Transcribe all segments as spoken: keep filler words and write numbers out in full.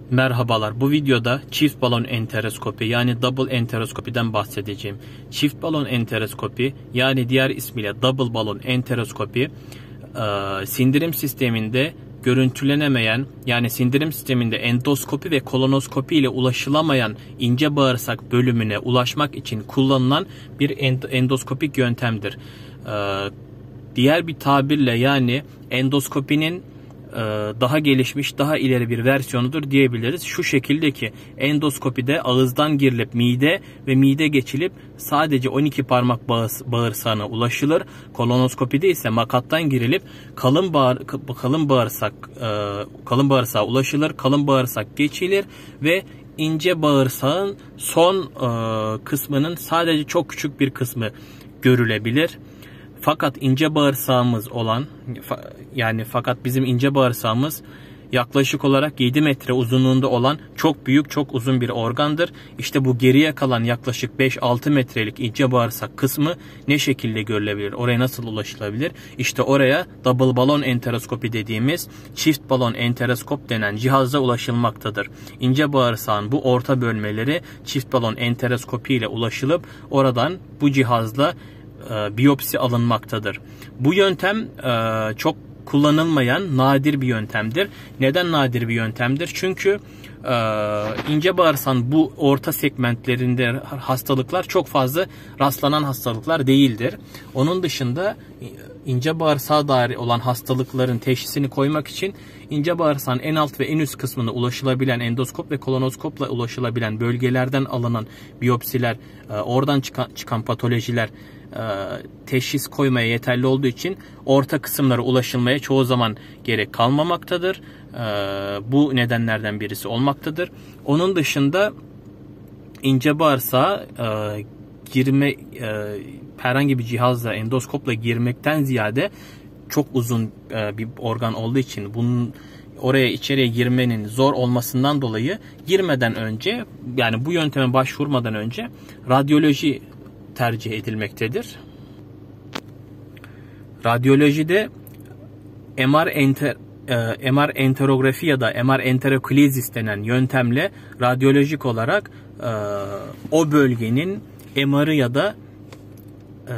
Merhabalar, bu videoda çift balon enteroskopi yani double enteroskopiden bahsedeceğim. Çift balon enteroskopi yani diğer ismiyle double balon enteroskopi sindirim sisteminde görüntülenemeyen, yani sindirim sisteminde endoskopi ve kolonoskopi ile ulaşılamayan ince bağırsak bölümüne ulaşmak için kullanılan bir endoskopik yöntemdir. Diğer bir tabirle yani endoskopinin daha gelişmiş, daha ileri bir versiyonudur diyebiliriz. Şu şekilde ki endoskopide ağızdan girilip mide ve mide geçilip sadece on iki parmak bağırsağına ulaşılır. Kolonoskopide ise makattan girilip kalın bağır, kalın bağırsak kalın bağırsağa ulaşılır. Kalın bağırsak geçilir ve ince bağırsağın son kısmının sadece çok küçük bir kısmı görülebilir. Fakat ince bağırsağımız olan, yani fakat bizim ince bağırsağımız yaklaşık olarak yedi metre uzunluğunda olan çok büyük, çok uzun bir organdır. İşte bu geriye kalan yaklaşık beş altı metrelik ince bağırsak kısmı ne şekilde görülebilir? Oraya nasıl ulaşılabilir? İşte oraya double balon enteroskopi dediğimiz çift balon enteroskop denen cihazla ulaşılmaktadır. İnce bağırsağın bu orta bölmeleri çift balon enteroskopi ile ulaşılıp oradan bu cihazla biyopsi alınmaktadır. Bu yöntem çok kullanılmayan nadir bir yöntemdir. Neden nadir bir yöntemdir? Çünkü ince bağırsağın bu orta segmentlerinde hastalıklar çok fazla rastlanan hastalıklar değildir. Onun dışında ince bağırsağa dair olan hastalıkların teşhisini koymak için ince bağırsağın en alt ve en üst kısmına ulaşılabilen endoskop ve kolonoskopla ulaşılabilen bölgelerden alınan biyopsiler, oradan çıkan, çıkan patolojiler teşhis koymaya yeterli olduğu için orta kısımlara ulaşılmaya çoğu zaman gerek kalmamaktadır. Bu nedenlerden birisi olmaktadır. Onun dışında ince bağırsağa girme herhangi bir cihazla, endoskopla girmekten ziyade çok uzun bir organ olduğu için bunun oraya içeriye girmenin zor olmasından dolayı girmeden önce, yani bu yönteme başvurmadan önce radyoloji tercih edilmektedir. Radyolojide M R enter, e, M R enterografi ya da M R enteroklizis denen yöntemle radyolojik olarak e, o bölgenin M R'ı ya da e,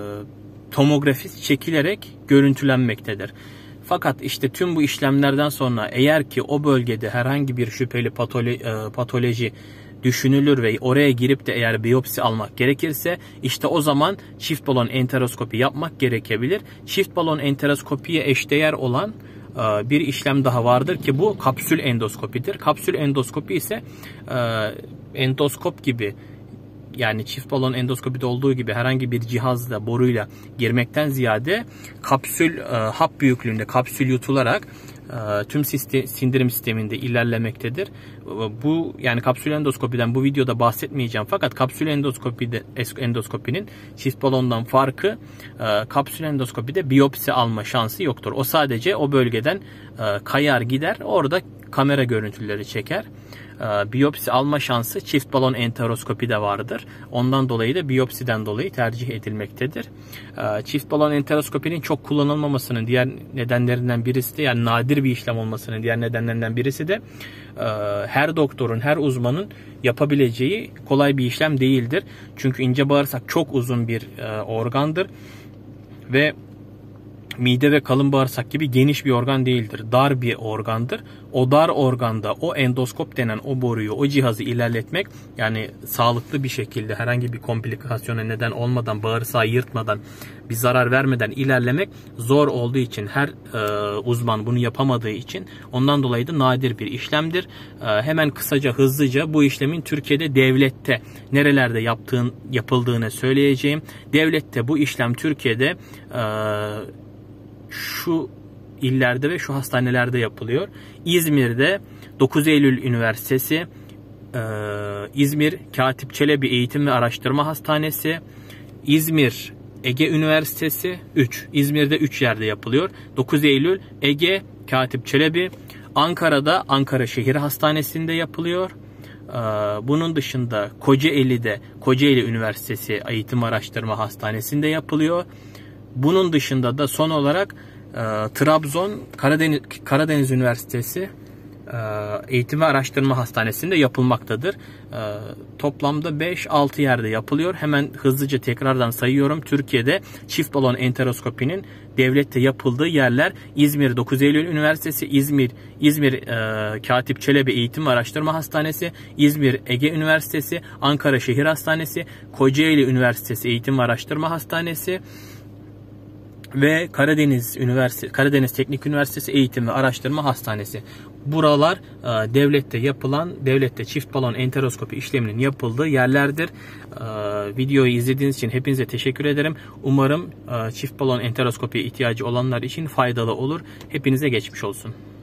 tomografi çekilerek görüntülenmektedir. Fakat işte tüm bu işlemlerden sonra eğer ki o bölgede herhangi bir şüpheli patolo e, patoloji düşünülür ve oraya girip de eğer biyopsi almak gerekirse işte o zaman çift balon enteroskopi yapmak gerekebilir. Çift balon enteroskopiye eşdeğer olan e, bir işlem daha vardır ki bu kapsül endoskopidir. Kapsül endoskopi ise e, endoskop gibi, yani çift balon endoskopide olduğu gibi herhangi bir cihazla, boruyla girmekten ziyade kapsül, e, hap büyüklüğünde kapsül yutularak e, tüm sistem, sindirim sisteminde ilerlemektedir. Bu, yani kapsül endoskopiden bu videoda bahsetmeyeceğim, fakat kapsül endoskopide, endoskopinin çift balondan farkı, e, kapsül endoskopide biyopsi alma şansı yoktur. O sadece o bölgeden e, kayar gider, orada kamera görüntüleri çeker. Biyopsi alma şansı çift balon enteroskopide vardır. Ondan dolayı da biyopsiden dolayı tercih edilmektedir. Çift balon enteroskopinin çok kullanılmamasının diğer nedenlerinden birisi de, yani nadir bir işlem olmasının diğer nedenlerinden birisi de her doktorun, her uzmanın yapabileceği kolay bir işlem değildir. Çünkü ince bağırsak çok uzun bir organdır ve mide ve kalın bağırsak gibi geniş bir organ değildir. Dar bir organdır. O dar organda o endoskop denen o boruyu, o cihazı ilerletmek, yani sağlıklı bir şekilde herhangi bir komplikasyona neden olmadan, bağırsağı yırtmadan, bir zarar vermeden ilerlemek zor olduğu için, her e, uzman bunu yapamadığı için, ondan dolayı da nadir bir işlemdir. E, hemen kısaca, hızlıca bu işlemin Türkiye'de devlette nerelerde yaptığın, yapıldığını söyleyeceğim. Devlette bu işlem Türkiye'de e, şu illerde ve şu hastanelerde yapılıyor. İzmir'de dokuz Eylül Üniversitesi, e, İzmir Katip Çelebi Eğitim ve Araştırma Hastanesi, İzmir Ege Üniversitesi üç. İzmir'de üç yerde yapılıyor. dokuz Eylül, Ege, Katip Çelebi. Ankara'da Ankara Şehir Hastanesi'nde yapılıyor. E, bunun dışında Kocaeli'de Kocaeli Üniversitesi Eğitim Araştırma Hastanesi'nde yapılıyor. Bunun dışında da son olarak e, Trabzon Karadeniz, Karadeniz Üniversitesi Eğitim ve Araştırma Hastanesi'nde yapılmaktadır. Toplamda beş altı yerde yapılıyor. Hemen hızlıca tekrardan sayıyorum. Türkiye'de çift balon enteroskopinin devlette yapıldığı yerler: İzmir dokuz Eylül Üniversitesi, İzmir İzmir e, Katip Çelebi Eğitim ve Araştırma Hastanesi, İzmir Ege Üniversitesi, Ankara Şehir Hastanesi, Kocaeli Üniversitesi Eğitim ve Araştırma Hastanesi ve Karadeniz Üniversitesi, Karadeniz Teknik Üniversitesi Eğitim ve Araştırma Hastanesi. Buralar e, devlette yapılan, devlette çift balon enteroskopi işleminin yapıldığı yerlerdir. E, videoyu izlediğiniz için hepinize teşekkür ederim. Umarım e, çift balon enteroskopiye ihtiyacı olanlar için faydalı olur. Hepinize geçmiş olsun.